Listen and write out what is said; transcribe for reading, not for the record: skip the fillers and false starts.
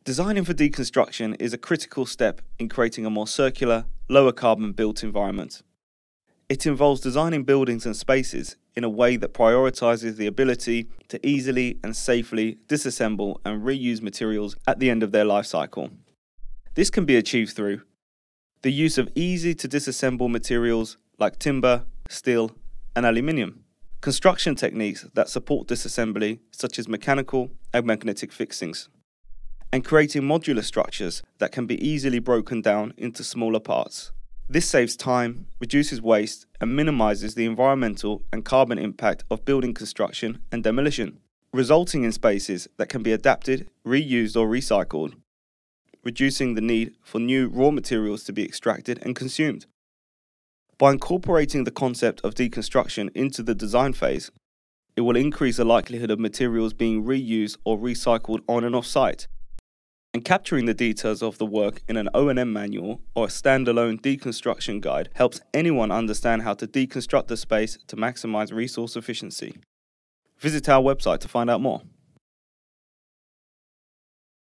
Designing for deconstruction is a critical step in creating a more circular, lower carbon built environment. It involves designing buildings and spaces in a way that prioritises the ability to easily and safely disassemble and reuse materials at the end of their life cycle. This can be achieved through the use of easy to disassemble materials like timber, steel, and aluminium, construction techniques that support disassembly such as mechanical and magnetic fixings, and creating modular structures that can be easily broken down into smaller parts. This saves time, reduces waste, and minimises the environmental and carbon impact of building construction and demolition, resulting in spaces that can be adapted, reused, or recycled, reducing the need for new raw materials to be extracted and consumed. By incorporating the concept of deconstruction into the design phase, it will increase the likelihood of materials being reused or recycled on and off site. And capturing the details of the work in an O&M manual or a standalone deconstruction guide helps anyone understand how to deconstruct the space to maximise resource efficiency. Visit our website to find out more.